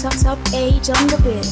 Top age on the bed.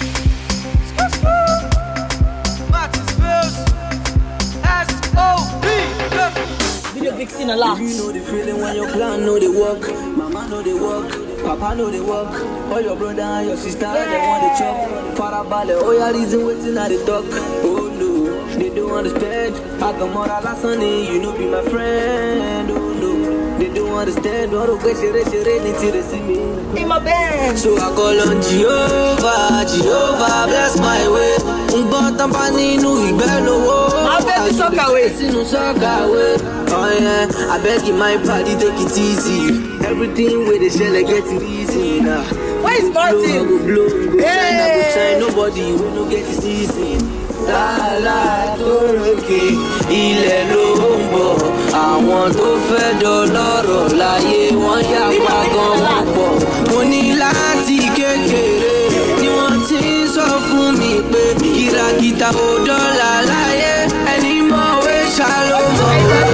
Video vixen a lot. You know the feeling when your plan know they work. Mama know they work. Papa know they work. All your brother and your sister they want the chop. Farabale, oh yeah, reason waiting at the talk. Oh no, they don't understand. I come on a last Sunday, you know be my friend. Oh no, they don't understand. All the way she need to see me In my bed. So I call on Jehovah, Jehovah bless my way. My baby suck away. Oh yeah, I beg you my party take it easy. Everything with the shell I get it easy now. Where is Martin? Blow, shine, nobody will no get it easy. La la toroke, ilẹ̀ ló ń bọ̀. Àwọn tó fẹ́ dọlọ́rọ̀ láyé wọ́n yà pa gan wọ́n pọ̀. Mo ní láti kékeré ni wọ́n ti ń sọ fún mi pé kìràkìtà ò dọ́là láyé ẹni mọ̀wé ṣàlómọ̀.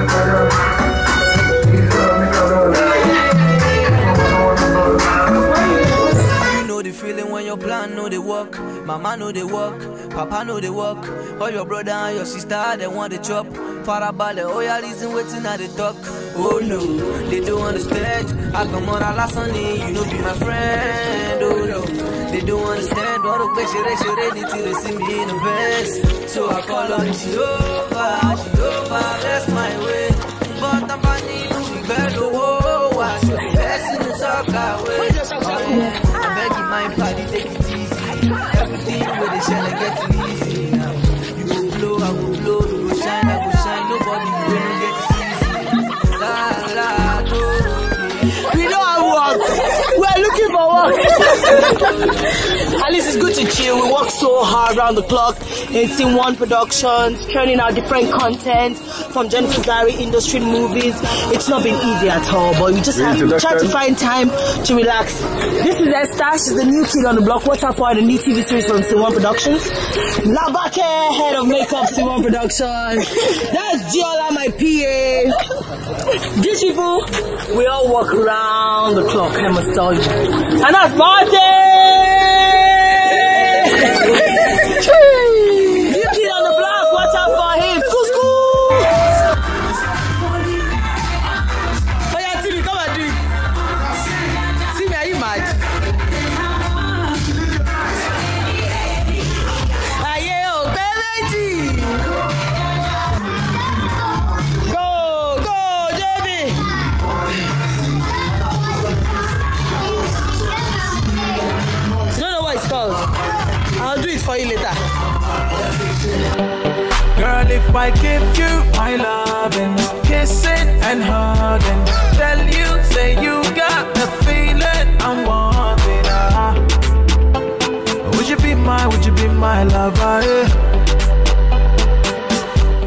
Feeling when your plan know they work, mama know they work, papa know they work, all your brother and your sister they want the chop. Farabale, oh yeah, listen waiting at the talk. Oh no, they don't understand. I come on a last Sunday, you know be my friend. Oh no, they don't understand. All the way she ready till they see me in the best. So I call on Jehovah, Jehovah bless my way. But I'm funny, you better oh, I should be blessing the soccer way. My body take it easy. Everything with the shell I get it easy now. You go blow, I go blow. You go shine, I go shine. Nobody will not get it easy. La la do. We don't have work. We're looking for work. At least it's good to chill. We work so hard around the clock in Scene One Productions, churning out different content from Jennifer's Diary, industry movies. It's not been easy at all, but we just have to try to find time to relax. This is Esther. She's the new kid on the block. Watch out for the new TV series from Scene One Productions. Labake, head of makeup, Scene One Productions. That's Giola, my PA. These people, we all work around the clock, I must tell you. And that's Martin! New kid on the block, watch out for him. School! Oh yeah, Timmy, come and do it. Timmy, are you mad? Aye, oh, baby! Go, Jamie! You don't know what it's called? I'll do it for you later. Girl, if I give you my loving, kissing and hugging, tell you, say you got the feeling I'm wanting. Would you be my lover?